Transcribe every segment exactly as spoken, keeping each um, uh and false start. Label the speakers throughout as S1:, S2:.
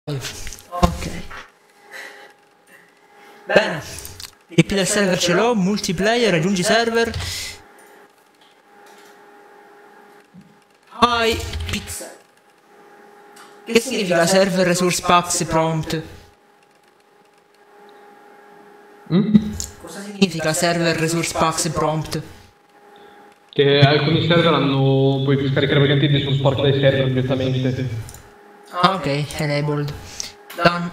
S1: Ok. Bene. I P del server ce l'ho, multiplayer, aggiungi server. Hi, pizza. Che significa server resource packs prompt?
S2: Mm?
S1: Cosa significa server resource packs prompt?
S2: Che alcuni server hanno... puoi scaricare praticamente dei sul supporto dai server direttamente.
S1: Ah, ok, enabled. Done.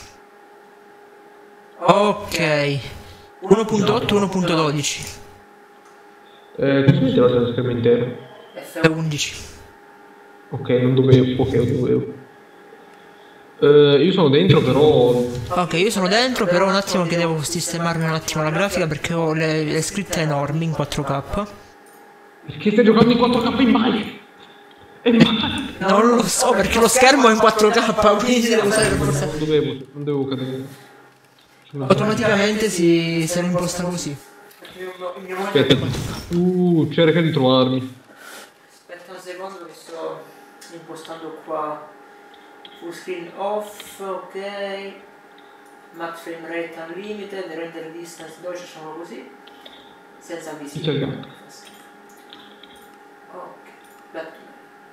S1: Ok. uno punto otto, uno punto dodici.
S2: Eh, cosa mi deve lo schermo intero?
S1: F undici.
S2: Ok, non dovevo, ok, non dovevo. Eh, io sono dentro però...
S1: Ok, io sono dentro, però un attimo che devo sistemarmi un attimo la grafica perché ho le, le scritte enormi in quattro K.
S2: Perché stai giocando in quattro K in Mike? E Mike?
S1: Non lo so perché lo schermo è in quattro K, quindi devo usare per forza.
S2: Non dovevo, non dovevo cadere.
S1: Automaticamente si, se lo imposta così.
S2: Aspetta. Uh, cerca di trovarmi.
S1: Aspetta un secondo che sto impostando qua. Full screen off, ok. Max frame rate unlimited, render distance dodici, facciamo così. Senza
S2: C'è il
S1: visione.
S2: gatto.
S1: Ok, back to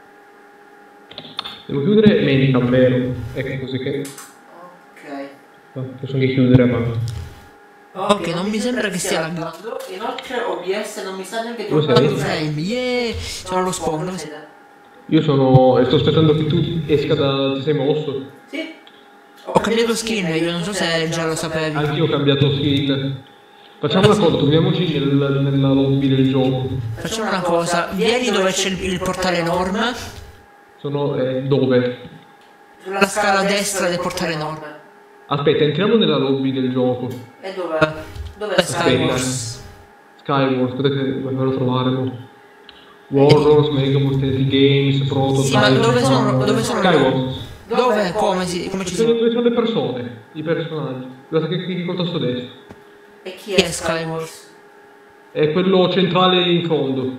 S2: Devo chiudere Manicam, vero? Ecco così che...
S1: Ok.
S2: No, posso anche chiudere, ma...
S1: Ok, non mi sembra che stia laggando. Inoltre O B S non mi sta neanche
S2: Dove sei?
S1: tornando frame. Yeah! Sono allo spawn, dove sei?
S2: Io sono... e sto aspettando che tu esca da... ti sei mosso?
S1: Sì. Ho cambiato skin, io non so se già lo sapevi.
S2: Anch'io ho cambiato skin. Facciamo una cosa, troviamoci nel, nella lobby del gioco.
S1: Facciamo una cosa, vieni dove c'è il, il portale enorme.
S2: Sono... Eh, dove?
S1: Sulla scala destra del portale enorme.
S2: Aspetta, entriamo nella lobby del gioco.
S1: E dov'è? Dov'è Skywars?
S2: Skywars, aspetta che mi farò trovare. No? Warlords, Megaboost, Games, Prototype...
S1: Sì, ma dove sono, dove sono
S2: Skywars.
S1: Dove? Come, si, come ci
S2: Dove
S1: sono?
S2: sono le persone, i personaggi. Guardate che clicchi col tasto destro.
S1: E chi è Skywars?
S2: È quello centrale in fondo.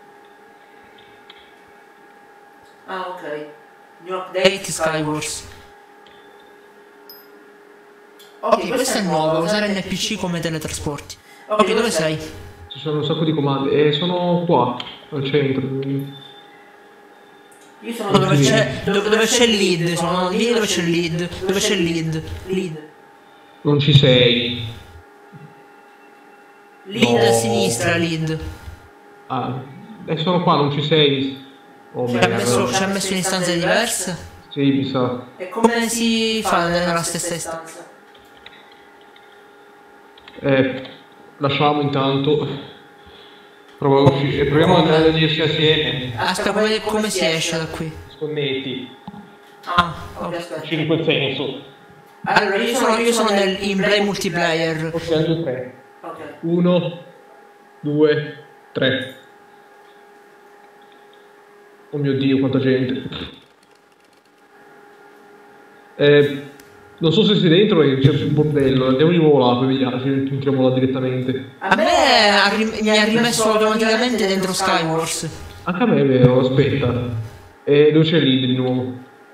S1: Ah, ok. New update Skywars. Ok, questo è nuovo, usare N P C come teletrasporti. Ok, dove sei?
S2: Ci sono un sacco di comandi. E sono qua, al centro.
S1: Io sono dove c'è dove, dove c'è il lead, sono lì dove c'è il lead, dove c'è il lead. Lead.
S2: Non ci sei.
S1: Lead
S2: No.
S1: a sinistra, lead.
S2: Ah, e sono qua, non ci sei. Oh,
S1: Ci ha messo, ci ha messo in istanze diverse?
S2: Sì, mi sa.
S1: E come si fa nella stessa istanza?
S2: Eh, lasciamo intanto. Provo a uscire. Proviamo ad andare a unirsi assieme.
S1: Aspetta, come, come si esce da qui?
S2: Sconnetti.
S1: Ah, ok, aspetta.
S2: Uscire in quel senso.
S1: Allora, io sono, io sono nel, in play multiplayer.
S2: Ok, anche tre.
S1: Ok.
S2: Uno, due, tre. Oh mio Dio, quanta gente. Eh, non so se sei dentro perché c'è un bordello. Andiamo di nuovo là, poi vediamo, ci entriamo là direttamente.
S1: A me ha rim- mi ha rimesso automaticamente dentro Skywars.
S2: Anche a me è vero, aspetta. E dove c'è lead di nuovo?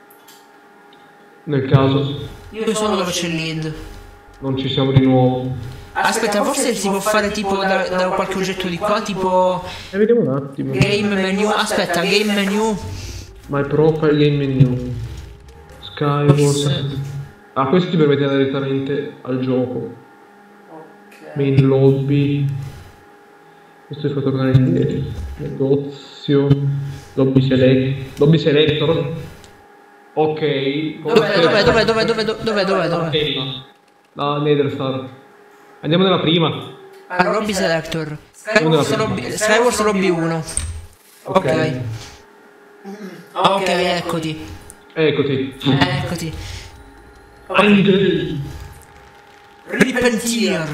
S2: Nel caso
S1: Io sono dove c'è il lead.
S2: non ci siamo di nuovo.
S1: Aspetta, forse si può fare tipo da, da qualche oggetto di qua, tipo
S2: E vediamo un attimo.
S1: game menu. Aspetta, game menu.
S2: My profile game menu. Skywars. Ah, questo ti permette di andare direttamente al gioco.
S1: Ok.
S2: Main lobby. Questo ti fa tornare indietro. Negozio. Lobby select. Lobby selector. Ok.
S1: Dov'è, dov'è, dov'è, dov'è, dov'è, dov'è, dov'è, dov'è?
S2: La Netherstar. Andiamo nella prima.
S1: Allora, lobby selector. Skywars lobby, Skywars lobby uno. Ok. Ok, eccoti.
S2: Eccoti.
S1: Eccoti.
S2: Angel.
S1: Repentir.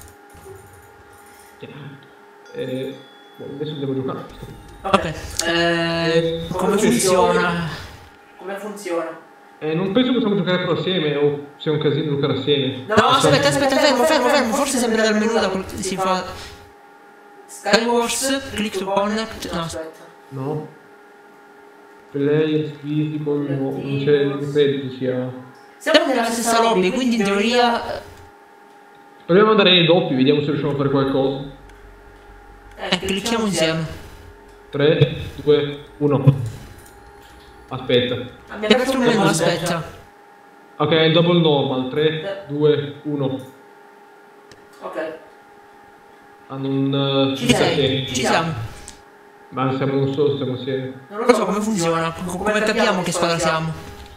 S2: Eh, adesso devo giocare.
S1: Ok. Eh, come funziona? Come funziona?
S2: Eh, non penso possiamo giocare però assieme o sia un casino giocare assieme.
S1: No, aspetta, aspetta, fermo, fermo, fermo. Forse sempre dal menu da quel- si fa Skywars, click to connect. No, aspetta.
S2: No. Player, physical, no, non c'è, non credo ci sia.
S1: Siamo nella stessa lobby, quindi in teoria...
S2: Proviamo ad andare nei doppi, vediamo se riusciamo a fare qualcosa.
S1: Eh, clicchiamo insieme.
S2: tre, due, uno. Aspetta.
S1: Abbiamo aperto un menu, aspetta.
S2: Ok, double normal. tre, due, uno.
S1: Ok.
S2: Ah, non...
S1: Ci sei, ci siamo.
S2: Ma siamo non so, siamo insieme.
S1: Non lo so come funziona, come capiamo che squadra siamo.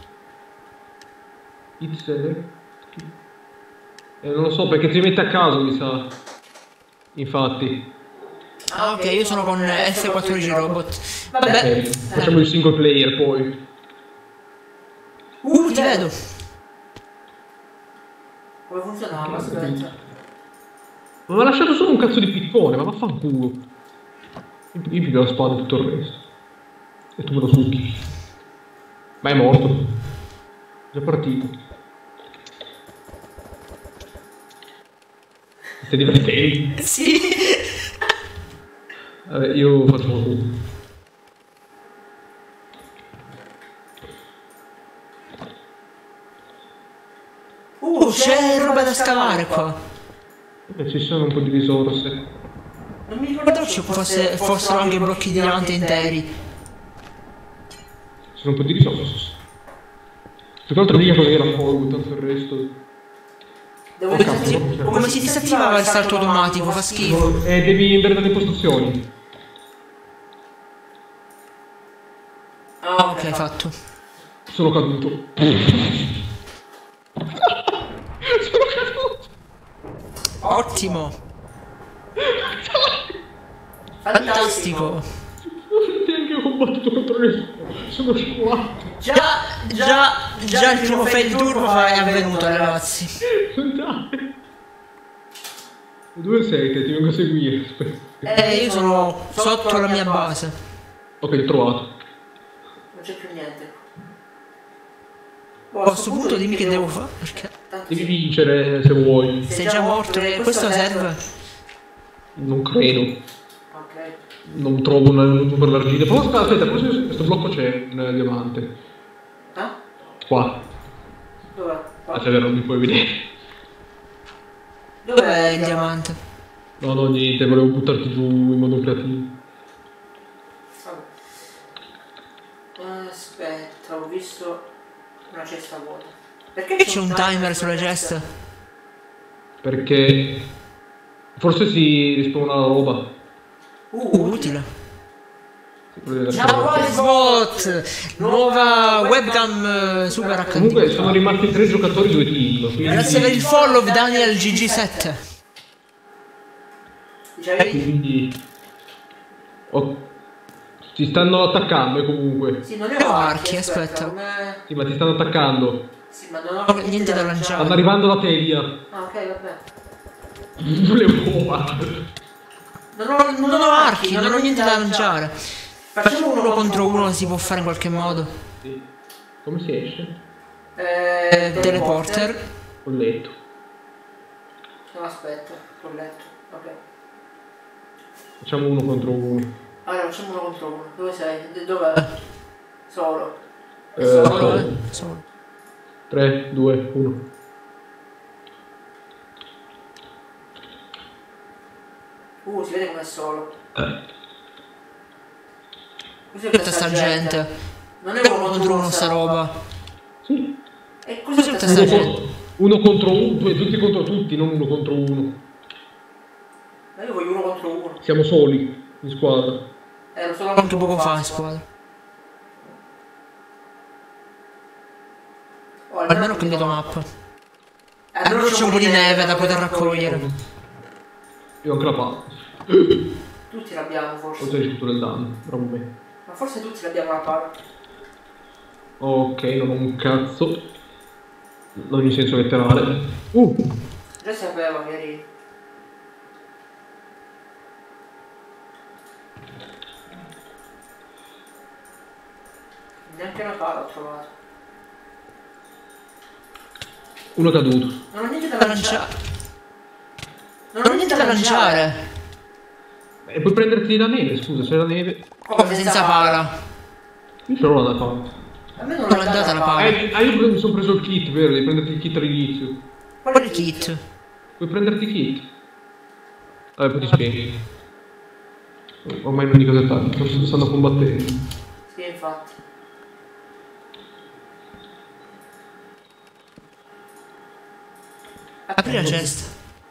S2: Pixel? Eh, non lo so perché ti mette a caso, mi sa. Infatti.
S1: Ah, ok, io sono con F quattordici Robot. Vabbè.
S2: Eh, facciamo il single player poi.
S1: Uh, ti vedo. Come funzionava? Aspetta.
S2: Ma mi ha lasciato solo un cazzo di piccone, ma vaffanculo. Io piglio la spada e tutto il resto. E tu me lo succhi. Ma è morto. È già partito. Stai divertendo?
S1: Sì.
S2: Vabbè, io faccio tutto.
S1: Uh, c'è roba da scavare qua.
S2: Beh, ci sono un po' di risorse.
S1: Non mi ricordavo ci fosse, fossero anche blocchi di diamante interi.
S2: Ci sono un po' di risorse. Più che altro mica cosa era fuoco, tanto il resto.
S1: Devo disattiv- come si disattivava il salto automatico? Fa schifo.
S2: Eh, devi andare dalle postazioni.
S1: Ah, ok, fatto.
S2: Sono caduto. Sono caduto.
S1: Ottimo. Fantastico.
S2: Neanche ho combattuto contro nessuno. Sono squattro.
S1: Già, già, già il primo fail turbo è avvenuto, ragazzi.
S2: Dai. Dove sei che ti vengo a seguire? Aspetta.
S1: Eh, io sono sotto la mia base.
S2: Ok, l'ho trovato.
S1: Non c'è più niente. Oh, a questo punto dimmi che devo fare. Perché?
S2: Devi vincere se vuoi.
S1: Sei già morto e questo serve?
S2: Non credo.
S1: Ok.
S2: Non trovo un per l'argilla. Però aspetta, aspetta, questo, questo blocco c'è un diamante.
S1: Ah?
S2: Qua.
S1: Dov'è?
S2: Ah, c'è vero, non mi puoi vedere.
S1: Dov'è il diamante?
S2: No, no, niente, volevo buttarti giù in modo creativo.
S1: Vabbè. Aspetta, ho visto una cesta vuota. Perché c'è un timer sulle ceste?
S2: Perché forse si rispawna la roba.
S1: Uh, utile. Ciao Wisebot! Nuova webcam Super acca di.
S2: Comunque sono rimasti tre giocatori, due team. Quindi...
S1: Grazie per il follow Daniel G G sette.
S2: Quindi... Oh. Ti stanno attaccando eh, comunque.
S1: Sì, non ne ho archi, aspetta.
S2: Sì, ma ti stanno attaccando.
S1: Sì, ma non ho niente da lanciare.
S2: Stanno arrivando da te, via.
S1: Ah, ok, vabbè.
S2: Le uova.
S1: Non ho, non ho archi, non ho niente da lanciare. Facciamo uno contro uno, si può fare in qualche modo.
S2: Sì. Come si esce?
S1: Eh, teleporter.
S2: Col letto.
S1: No, aspetta, col letto. Ok.
S2: Facciamo uno contro uno.
S1: Allora, facciamo uno contro uno. Dove sei? Dov'è? Solo.
S2: Eh,
S1: Solo,
S2: solo.
S1: eh? Solo.
S2: tre, due, uno.
S1: Uh, si vede com'è solo.
S2: Eh.
S1: Cos'è tutta sta gente? Non è uno contro uno sta roba.
S2: Sì.
S1: E cos'è tutta sta gente?
S2: Uno contro uno, due, tutti contro tutti, non uno contro uno.
S1: Ma io voglio uno contro uno.
S2: Siamo soli, in squadra.
S1: Ero solo anche poco fa in squadra. Oh, almeno ho cambiato mappa. Almeno c'è un po' di neve da poter raccogliere.
S2: Io anche la palla.
S1: Tutti l'abbiamo forse.
S2: Ho già ricevuto del danno, bravo me.
S1: Ma forse tutti l'abbiamo la palla.
S2: Ok, non ho un cazzo. Non in senso letterale. Uh!
S1: Già sapevo che eri. Neanche una palla ho trovato.
S2: Uno caduto.
S1: Non ho niente da lanciare. Non ho niente da lanciare.
S2: E puoi prenderti la neve, scusa, c'è la neve.
S1: Come senza pala?
S2: Io ce l'ho da parte.
S1: A me non l'ha data la palla.
S2: Eh, ah, io mi sono preso il kit, vero? Devi prenderti il kit all'inizio.
S1: Quale kit?
S2: Puoi prenderti il kit? Vabbè, poi ti spieghi. Ormai non dico dettagli, forse stanno combattendo.
S1: Sì, infatti. Apri la cesta.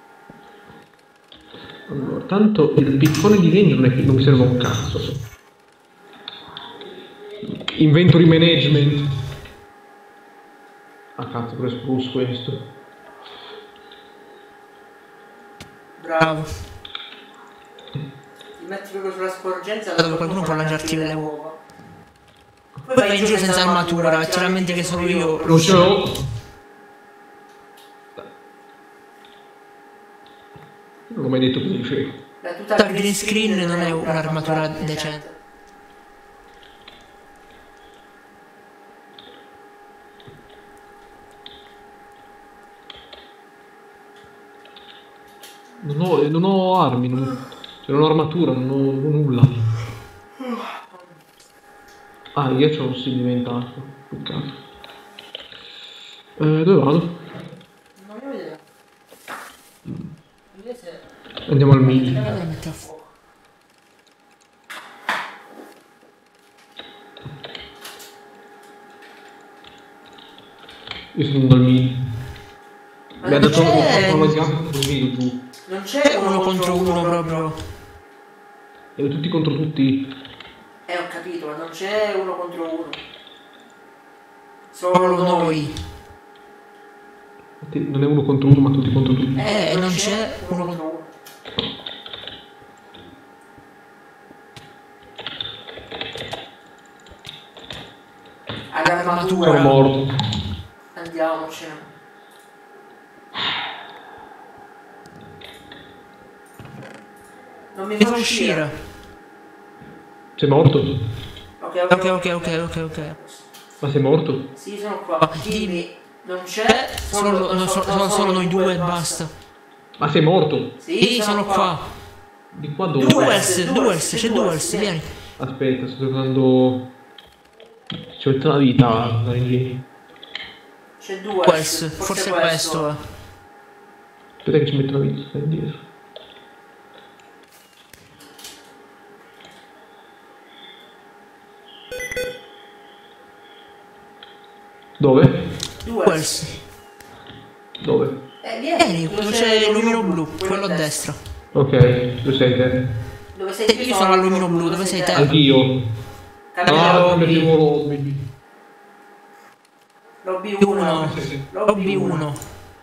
S2: Allora, tanto il piccone di legno non, è, non mi serve un cazzo. Inventory management. Ah cazzo, però è spruce questo.
S1: Bravo. Ti metti proprio sulla sporgenza dove qualcuno può lanciarti le uova. Poi vai in giù senza armatura, c'è la mente che sono io.
S2: Non ce l'ho. Non ho mai detto così dicevo.
S1: La tuta green screen non è un'armatura decente.
S2: Non ho, non ho armi, non, cioè non ho armatura, non ho, non ho nulla. Ah, io c'ho un sì diventato. Peccato. Eh, dove vado?
S1: Non mi vedere. Invece...
S2: Andiamo al mini.
S1: Mette a fuoco.
S2: Io sono dal mini.
S1: Ma
S2: Mi ha
S1: non
S2: dato
S1: c'è...
S2: una masiata così giù.
S1: Non c'è uno contro uno proprio.
S2: E tutti contro tutti.
S1: Eh, ho capito, ma non c'è uno contro uno. Solo noi.
S2: Non è uno contro uno, ma tutti contro tutti.
S1: Eh, non c'è uno contro uno. Ad armatura.
S2: Sono morto.
S1: Andiamocene. Non mi fa uscire.
S2: Sei morto?
S1: Ok, ok, ok, ok, ok, ok.
S2: Ma sei morto?
S1: Sì, sono qua. Dimmi, non c'è solo, no, so, sono solo noi due e basta.
S2: Ma sei morto?
S1: Sì, sono qua.
S2: Di qua dove?
S1: Duels, Duels, c'è Duels, vieni.
S2: Aspetta, sto tornando... Ci metto una vita a andare in giro.
S1: C'è Duels, forse è questo. eh.
S2: Aspetta che ci metto una vita, stai indietro. Dove?
S1: Duels.
S2: Dove?
S1: Eh, vieni, dove c'è l'omino blu, quello a destra.
S2: Ok, dove sei te?
S1: Dove sei te? Io sono all'omino blu, dove sei te?
S2: Anch'io. Ah,
S1: lobby.
S2: mettevo lobby.
S1: Lobby uno. Lobby uno.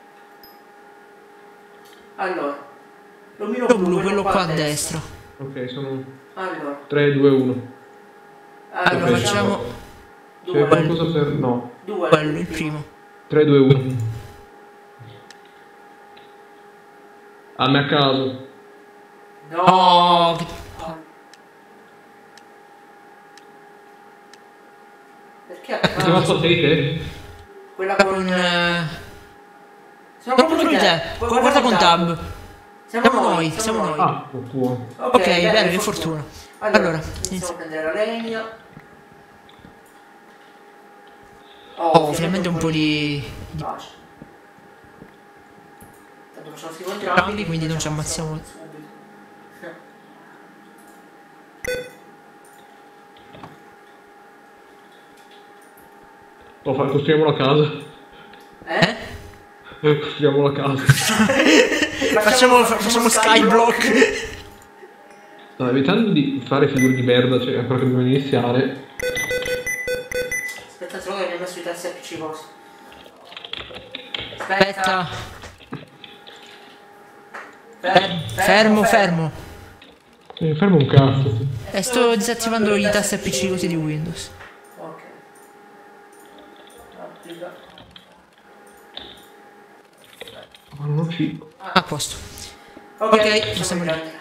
S1: Allora. L'omino blu, quello qua a destra.
S2: Ok, sono
S1: Allora.
S2: tre, due, uno.
S1: Allora,
S2: Ok.
S1: facciamo...
S2: C'è qualcosa per... no.
S1: Due. Quello, il primo.
S2: tre, due, uno. A me a caso.
S1: No. Perché a
S2: Sei rimasto a te te?
S1: Quella con... eh, Sono contro di te. Guarda con tab. Siamo noi, siamo noi.
S2: Ah, oh, tuo.
S1: Ok, bene, che fortuna. Allora, iniziamo a prendere la legna. Oh, finalmente un po' di... di pace. Tanto facciamo schifo entrambi, quindi non ci ammazziamo subito.
S2: Oh, fa- costruiamo la casa.
S1: Eh?
S2: Costruiamo la casa.
S1: Facciamo, facciamo skyblock.
S2: Dai, evitando di fare figure di merda, cioè ancora che dobbiamo iniziare.
S1: Aspetta solo che mi ho messo i tasti a P C vostri. Aspetta. Fer- fermo, fermo.
S2: Eh, fermo un cazzo.
S1: E sto disattivando i tasti a P C così di Windows. Ok. Applica.
S2: Ma non ci...
S1: Ah, a posto. Ok, possiamo riprendere.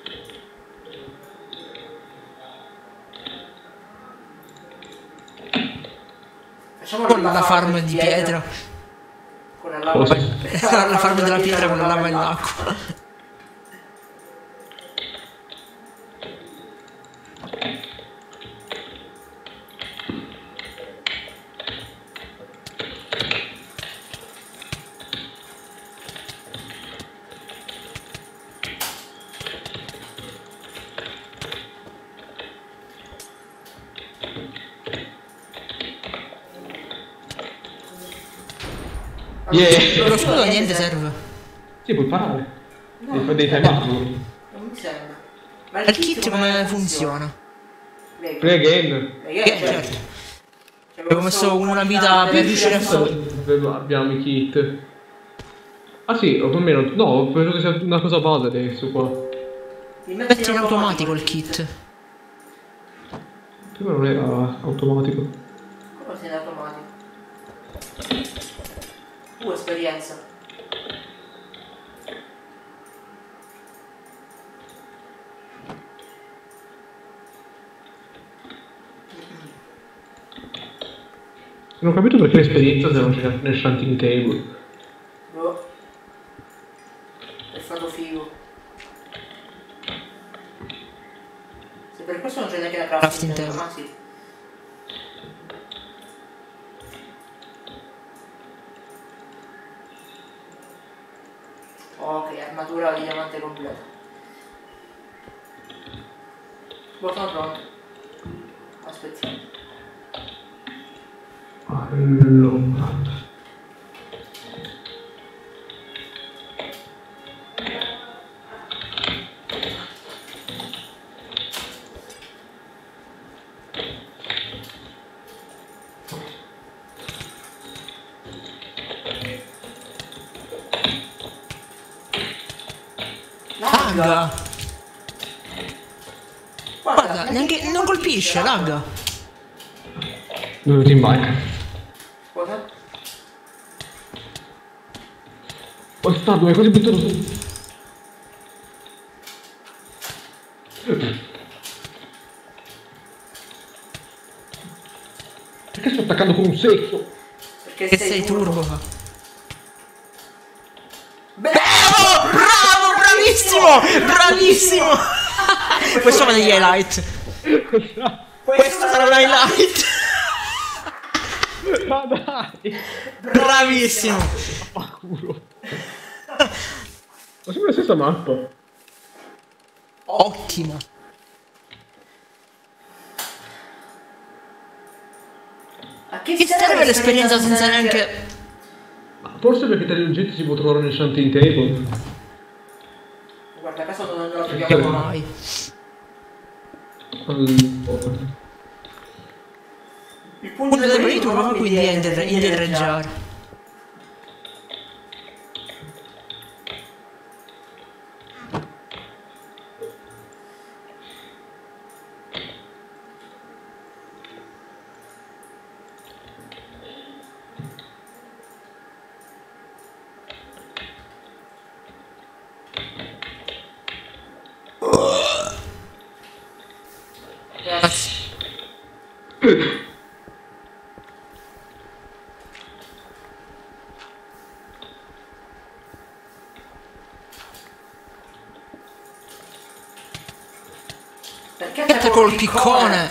S1: Facciamo con la farm di pietra. Con la lava.
S2: Cosa?
S1: La farm della pietra con la lava e l'acqua.
S2: Yeah.
S3: Lo scudo a niente serve.
S2: Sì, puoi parare.
S1: No,
S2: Devi fare
S1: non
S2: dei
S1: mi
S2: time
S1: sembra.
S2: up.
S1: Non mi sembra. Ma
S3: Il kit come funziona?
S1: Play
S2: Play again.
S1: Play
S3: Eh,
S1: again,
S3: certo.
S1: Cioè,
S3: Avevo messo una vita per riuscire a fare.
S2: Abbiamo i kit. Ah sì, o almeno. No, penso che sia una cosa base adesso qua.
S1: Li
S3: Metti in automatico il kit.
S2: Prima non era automatico.
S1: Come sei in automatico? Uh, esperienza.
S2: Non ho capito perché l'esperienza se non c'è nel shunting table.
S1: Boh. È stato figo. Se per questo non c'è neanche la crafting
S3: Crafting
S1: table,
S3: table.
S1: ma sì. Ok, armatura di diamante completa. Boh, sono pronto. Aspettiamo.
S2: Allora.
S3: Lagga! Guarda, neanche. Non colpisce, lagga!
S2: Venuti in bike.
S1: Cosa?
S2: Poi sta dove così buttato su. Perché sto attaccando con un secchio?
S1: Perché
S3: Che sei turbo.
S1: Bravo!
S3: Bravo, bravissimo! Bravissimo! Questo va negli highlight. Questo sarà un highlight.
S2: Ma dai!
S3: Bravissimo.
S2: Ma culo! Ma sembra la stessa mappa.
S3: Ottimo.
S1: A che
S3: Che serve l'esperienza senza neanche.
S2: Ma forse perché tali oggetti si può trovare nel shunting table.
S1: Guarda, a caso non lo
S3: Vediamo
S1: troviamo
S3: mai.
S2: Allora.
S1: Il
S3: Punto debole di turbo quindi è indietr- indietreggiare.
S1: Grazie. Perché
S3: Aspetta col piccone.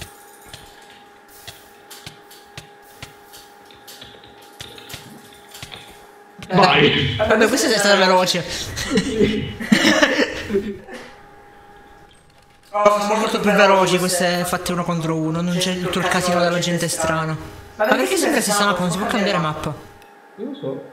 S2: Vai!
S3: Vabbè, questa è stata veloce. Sono molto più veloci queste fatte uno contro uno. Non c'è tutto il casino della gente strana. Ma perché sempre la stessa mappa? Non si può cambiare mappa.
S2: Non lo so.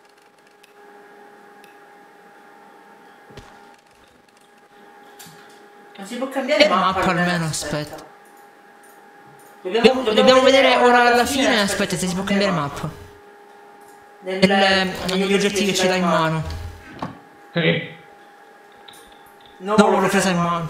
S1: Non si può cambiare
S3: Mappa,
S1: mappa,
S3: mappa almeno,
S1: aspetta.
S3: aspetta.
S1: Dobbiamo,
S3: Dobbiamo vedere ora alla fine. Aspetta, se si può cambiare mappa.
S1: Nel,
S3: Nel- negli oggetti che ci dà in mano.
S2: Eh.
S1: Non
S3: No, l'ho presa in mano.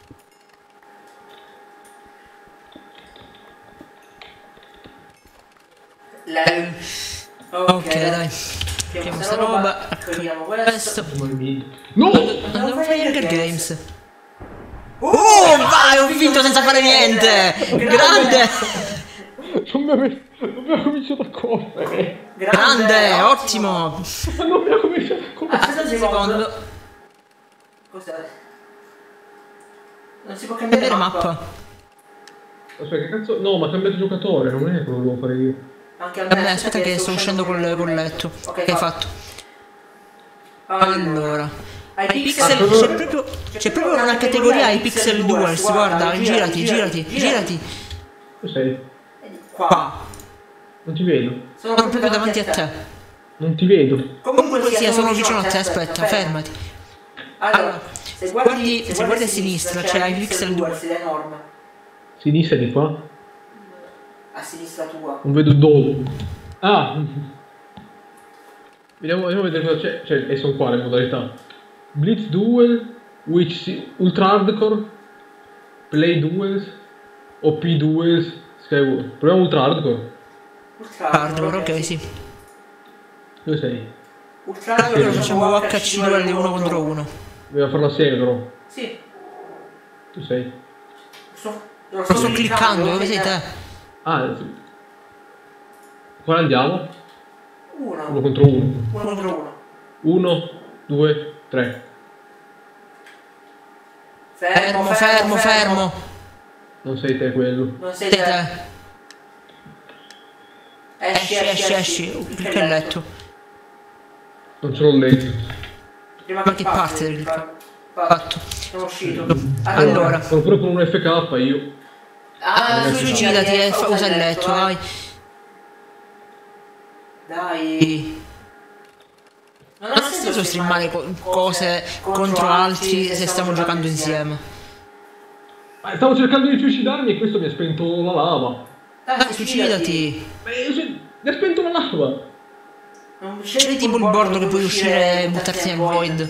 S1: La...
S3: Ok, dai.
S1: Chiamo
S3: Chiamo
S1: sta
S3: sta
S1: roba,
S3: roba.
S1: raccogliamo questo.
S2: No!
S3: Andiamo a fare Hunger Games. Oh, vai, ho vinto senza fare niente! Grande!
S2: Non mi ave- non mi ha cominciato a correre.
S3: Grande, ottimo!
S2: Ma non mi ha cominciato a correre.
S1: Aspetta un secondo.
S3: Secondo.
S1: Cos'è? Non si può cambiare
S3: Cambiare
S1: mappa.
S3: mappa.
S2: Aspetta, che cazzo? No, ma ha cambiato giocatore, non è quello che devo fare io.
S1: Anche a me.
S3: Vabbè, aspetta che sto uscendo col, col letto.
S1: Ok,
S3: Che hai fatto? Allora.
S1: Ai
S3: I
S1: pixel
S3: pixel, c'è proprio, c'è proprio una categoria ai pixel duels, guarda, girati, girati, girati.
S2: Dove sei?
S1: Qua.
S3: Qua.
S2: Non ti vedo.
S1: Sono
S3: Sono proprio davanti a te.
S2: Non ti vedo.
S1: Comunque sia, sono vicino a te, aspetta, fermati. Allora, se guardi, se guardi a sinistra c'è iPixel due, ed è enorme.
S2: Sinistra di qua?
S1: A sinistra tua.
S2: Non vedo dove. Ah! Vediamo, vediamo vedere cosa c'è. Cioè, e sono qua le modalità. Blitz Duel, Witch Ultra Hardcore, Play Duels, O P Duels, Skyward. Proviamo Ultra Hardcore.
S1: Ultra Hardcore, ok, sì.
S2: Dove sei?
S1: Ultra Hardcore facciamo H C duel uno contro uno.
S2: Dobbiamo farlo assieme però.
S1: Sì.
S2: Tu sei?
S1: Sto,
S3: lo sto, sto cliccando, dove sei te?
S2: Ah, sì. Qua andiamo?
S1: Uno.
S2: Uno contro uno.
S1: Uno contro uno.
S2: Uno, due, tre.
S1: Fermo, fermo, fermo. fermo.
S2: Non sei te quello.
S1: Non sei te. te. Esci, esci, esci.
S3: Clicca il letto.
S2: Non ce l'ho letto.
S1: Prima
S3: Ma che parte del fatto?
S1: Sono uscito.
S3: Allora.
S2: allora. Sono pure con un F K io.
S1: Ah,
S3: suicidati e fa, usa il letto, dai.
S1: Dai.
S3: Non ha senso streamare co cose contro altri se stiamo giocando insieme.
S2: Ma stavo cercando di suicidarmi e questo mi ha spento la lava.
S3: Dai, suicidati.
S2: Mi ha spento la lava.
S3: C'è tipo il bordo che puoi uscire e buttarti nel void.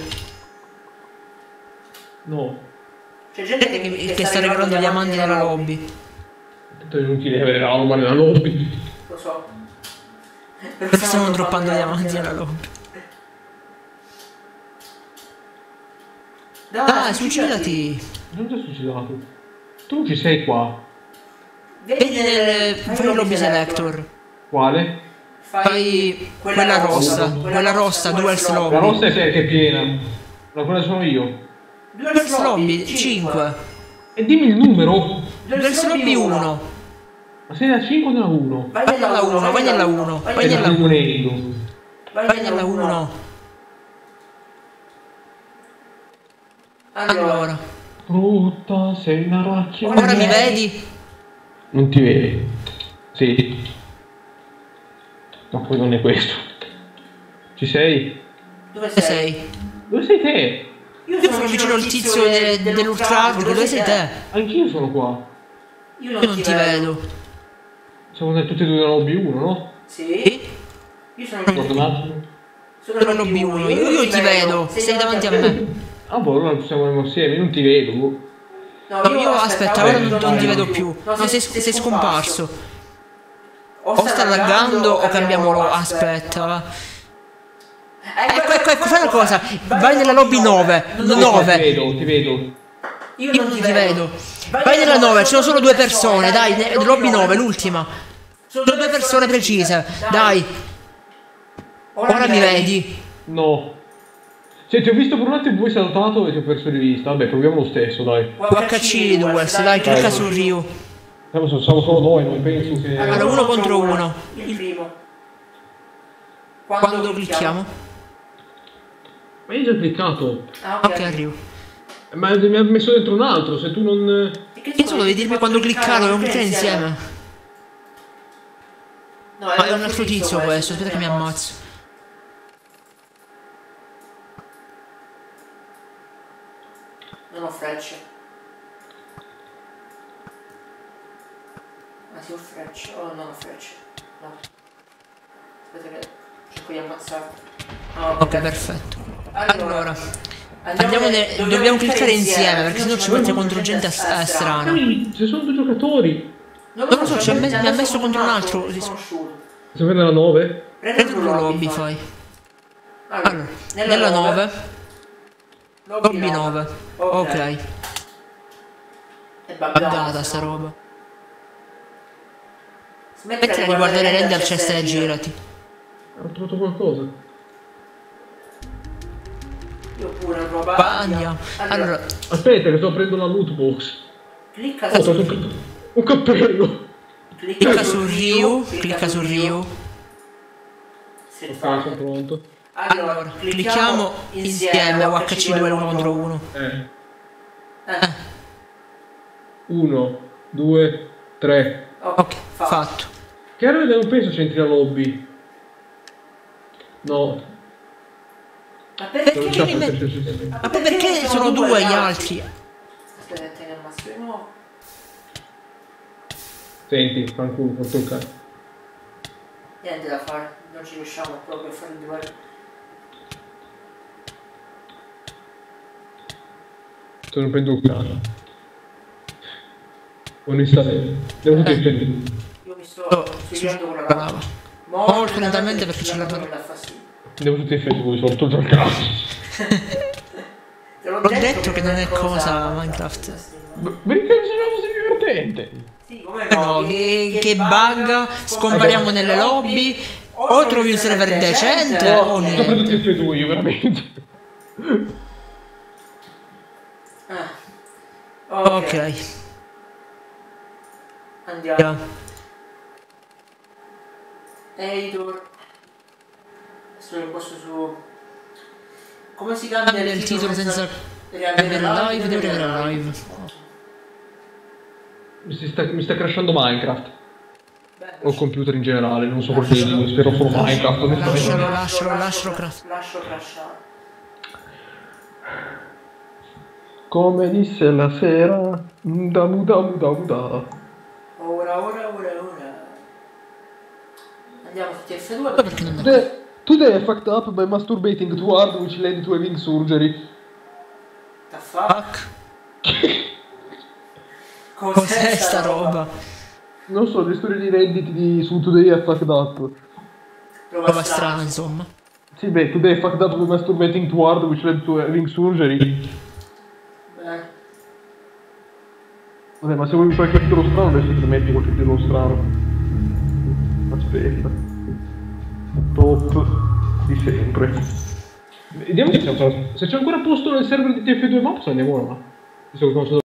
S2: No.
S3: C'è gente che, che, che sta regalando diamanti nella lobby.
S2: Tanto è inutile avere la roba nella lobby.
S1: Lo so.
S3: Perché stiamo droppando diamanti nella lobby. Dai, suicidati.
S2: Non ti ho suicidato. Tu ci sei qua.
S3: Vedi nel... fai il lobby selector.
S2: Quale?
S3: Fai quella rossa, quella rossa, duels lobby.
S2: La rossa è che è piena. La quella sono io.
S3: Duels lobby cinque.
S2: E dimmi il numero.
S3: Duels lobby uno.
S2: Ma sei nella cinque o nella uno?
S3: Vai nella uno, vai nella uno. Vai nella uno. Vai nella uno. Allora.
S2: Brutta, sei una racchia.
S3: Ora mi vedi?
S2: Non ti vedi. Sì. Ma poi non è questo. Ci sei?
S3: Dove sei?
S2: Dove sei te?
S3: Io sono, sono vicino al tizio de, de, dell'ultra hardcore, dove sei te?
S2: Anch'io sono qua.
S3: Io non, Io non ti, ti vedo. vedo.
S2: Siamo tutti e due nella lobby uno, no?
S1: Sì. Io sono
S2: Guarda un attimo.
S3: Sono nella lobby uno, io, io ti vedo, sei, sei davanti a me.
S2: Ah boh, allora siamo insieme, io non ti vedo.
S3: No, io, io aspetta, ora non, non ti vedo più. No, sei, sei scomparso. O sta laggando o cambiamolo. Aspetta, va. Ecco, ecco, ecco, fai una cosa. Vai nella lobby nove. nove.
S2: Ti vedo, ti vedo.
S3: Io non ti vedo. Vai nella nove, ci sono solo due persone, dai, lobby nove, l'ultima. Sono due persone precise, dai. Ora mi vedi?
S2: No. Cioè, ti ho visto per un attimo, poi saltato e ti ho perso di vista. Vabbè, proviamo lo stesso, dai.
S3: H C due, dai, clicca su Ryu.
S2: Siamo solo noi, non penso che...
S3: Allora, uno contro uno.
S1: Il primo.
S3: Quando, Quando clicchiamo?
S2: Ma io ho già cliccato.
S1: Ah,
S3: ok, Ryu.
S2: Ma mi ha messo dentro un altro, se tu non...
S3: Che so, devi dirmi quando cliccare, dobbiamo cliccare insieme. No, è un altro tizio questo, aspetta che mi ammazzo.
S1: Non ho frecce. Ma sì, ho frecce. Oh, non ho frecce. No. Aspetta che cerco di ammazzarlo.
S3: Oh, ok, okay, perfetto. Allora, andiamo ne... dobbiamo, dobbiamo cliccare insieme perché sennò ci mette contro gente strana.
S2: Ci sono due giocatori.
S3: Non lo so, mi ha messo contro un altro.
S2: Siamo nella nove?
S3: Prendi due lobby, fai. Allora, nella nove. Lobby nove. Ok. È buggata sta roba. Smettila di guardare render chest e girati.
S2: Ho trovato qualcosa.
S1: Io pure ho trovato.
S3: Va, andiamo. Allora.
S2: Aspetta che sto aprendo la loot box.
S1: Clicca
S2: su.
S1: Oh,
S2: un, un cappello.
S3: Clicca, clicca su Ryu. Clicca su Ryu.
S2: Ok, sono pronto.
S3: Allora, clicchiamo insieme U H C due uno contro uno.
S2: Eh. Eh. uno, due, tre.
S3: Ok, fatto.
S2: Che ora non penso c'entri la lobby. No.
S1: Ma perché?
S2: Non
S3: mi
S2: c'è
S3: rimet-
S2: perché-
S3: Ma poi perché sono due gli altri?
S1: Aspetta, che ammazzo di nuovo.
S2: Senti, fanculo, porto il cazzo.
S1: Niente da fare, non ci riusciamo proprio a fare il duello.
S2: Te lo prendo il cazzo. Onestamente. Devo tutti difendere.
S1: Io mi sto spiegando con la lava.
S3: Brava. Molto lentamente perché c'è la
S1: non
S3: donna.
S1: mi dà fastidio.
S2: Devo tutti difendere, voi sono tutto il cazzo.
S1: Te l'ho
S3: L'ho detto che non è cosa Minecraft.
S2: Perché sembra così divertente?
S1: Sì, come
S3: No,
S1: no?
S3: che, che bug, scompariamo nelle lobby, o trovi un server decente o
S2: Sto prendendo
S3: niente.
S2: tutti e due io, veramente.
S1: Ah. Ok.
S3: Ok,
S1: Andiamo. Editor. Adesso lo posto su... Come si cambia
S3: cambia il titolo senza
S1: riavere
S3: avere live, devo avere live.
S2: Mi, si sta, mi sta crashando Minecraft.
S1: Beh,
S2: O il computer in generale, non so perché, io spero solo Minecraft.
S3: Lascialo,
S2: onestamente.
S3: lascialo, lascialo craft.
S1: Lascio crashare.
S2: Come disse la sera, da muda muda muda.
S1: Ora, ora, ora, ora. Andiamo su T F due.
S3: Perché non è?
S2: Today, today I fucked up by masturbating too hard which led to having surgery.
S1: The fuck?
S3: Fuck. Cos'è sta roba?
S2: Non so, le storie di Reddit di, su Today I fucked up.
S3: Roba strana, insomma.
S2: Sì, beh, today I fucked up by masturbating too hard which led to having surgery.
S1: Beh,
S2: Vabbè, ma se vuoi qualche titolo strano, adesso ti metti qualche titolo strano. Aspetta. Top di sempre. Vediamo se c'è ancora, se c'è ancora posto nel server di T F due Maps, andiamo là. Visto che